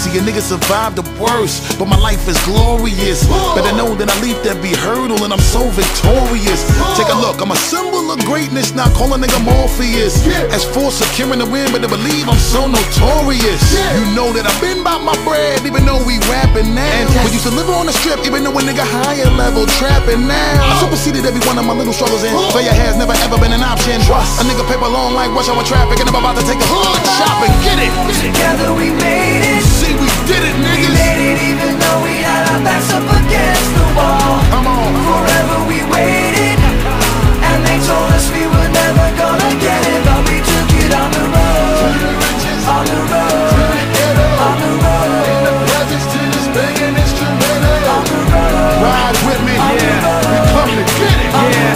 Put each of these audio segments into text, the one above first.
See, a nigga survived the worst, but my life is glorious. Better know that I leaped every hurdle and I'm so victorious. Take a look, I'm a symbol of greatness, not call a nigga Morpheus. As for securing the win, better believe I'm so notorious. You know that I've been about my bread, even though we rapping now. We used to live on the strip, even though a nigga higher level trapping now. I superseded every one of my little struggles and failure has never ever been an option. A nigga paper long like rush hour traffic and I'm about to take a hood shopping. Get it! Together we made it. See, we did it, niggas. We made it even though we had our backs up against the wall. Come on. Forever we waited, and they told us we were never gonna get it, but we took it on the road, on the road, on the road. In the presence to this banging instrumental. On the road. Ride with me, yeah. We come to get it.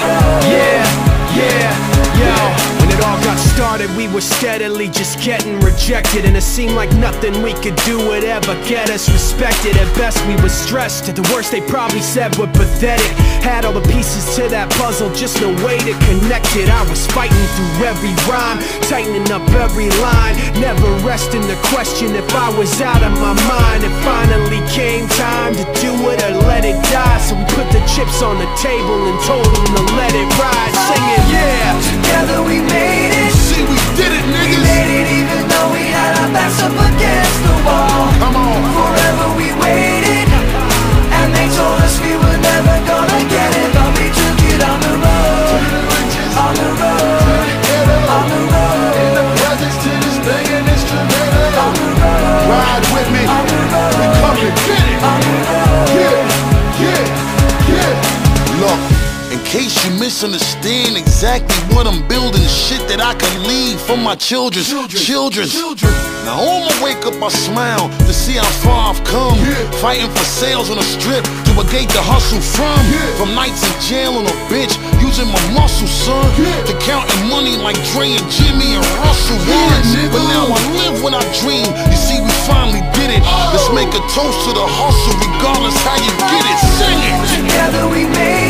Yo, when it all got started, we were steadily just getting rejected, and it seemed like nothing we could do would ever get us respected. At best we were stressed, at the worst they probably said we're pathetic. Had all the pieces to that puzzle, just no way to connect it. I was fighting through every rhyme, tightening up every line, never resting to question if I was out of my mind. It finally came time to do it or let it die, so we put the chips on the table and told them to let it ride, singing yeah. Together we made it. See, we did it, niggas. We made it even though we had our backs up against the wall. Come on. Forever we waited, and they told us we were never gonna get it, but we took it on the road, on the road, on the road. In the presence to this banging instrumental. On the road. Ride with me. On the road. We come to get it. On the road. Yeah. Look, in case you misunderstand exactly what I'm building, shit that I can leave for my children. Now on my wake up I smile to see how far I've come. Fighting for sales on the strip to a gate to hustle from. From nights in jail on a bench, using my muscle, son. To counting money like Dre and Jimmy and Russell once. But now I live what I dream. You see, we finally did it. Let's make a toast to the hustle regardless how you get it. Sing it. Together we made